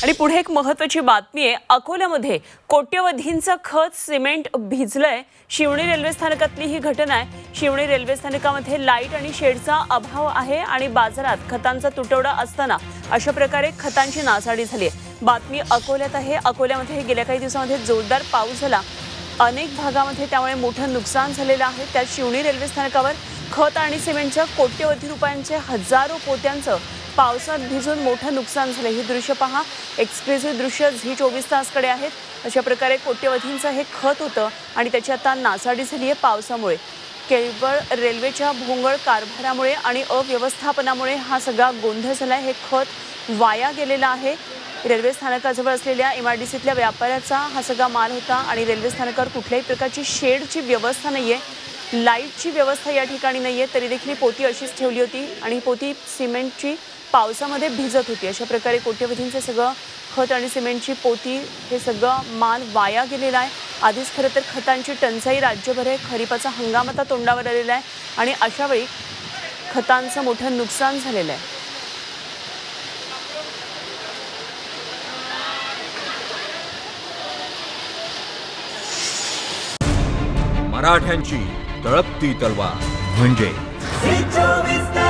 आणि पुढे एक महत्त्वाची बातमी आहे। अकोल्यामध्ये कोट्यवधींचं खत सिमेंट भिजलंय। शिवणी रेल्वे स्थानकातली ही घटना आहे। शिवणी रेल्वे स्थानकामध्ये लाईट आणि शेडचा अभाव आहे आणि बाजारात खतांचा तुटवडा असताना अशा प्रकारे खतांची नासाडी झाली आहे। बातमी अकोल्यात आहे। अकोल्यामध्ये गेल्या काही दिवसांमध्ये जोरदार पाऊस झाला, अनेक भागामध्ये त्यामुळे मोठं नुकसान झालेलं आहे। त्यात शिवणी रेल्वे स्थानकावर खत आणि सिमेंटच्या कोट्यवधी रुपयांचे हजारो पोत्यांचं पावसात भिजून मोठं नुकसान झालं। हे दृश्य पहा, एक्सक्लुझिव्ह दृश्य झी24 तासकडे आहेत। अशा प्रकारे कोट्यवधींचं हे खत होतं आणि त्याची आता नासाडी झाली आहे पावसामुळे। केवळ रेल्वेच्या भोंगळ कारभारामुळे आणि अव्यवस्थापनामुळे हा सगळा गोंधळ झाला आहे। हे खत वाया गेलेलं आहे। रेल्वे स्थानकाजवळ असलेल्या एमआरडीसीतल्या व्यापाऱ्याचा हा सगळा माल होता आणि रेल्वे स्थानकावर कुठल्याही प्रकारची शेडची व्यवस्था नाहीये, लाईटची व्यवस्था या ठिकाणी नाहीये, तरी देखील पोती अशीच ठेवली होती आणि पोती सिमेंटची पावसामध्ये भिजत होती। अशा प्रकारे कोट्यवधींचे सगळं खत आणि सिमेंटची पोती हे सगळं माल वाया गेलेला आहे। आधीच खरं तर खतांची टंचाई राज्यभर आहे। खरीपाचा हंगाम आता तोंडावर आलेला आहे आणि अशा वेळी खतांचं मोठं नुकसान झालेलं आहे। मराठ्यांची तळपती तलवार म्हणजे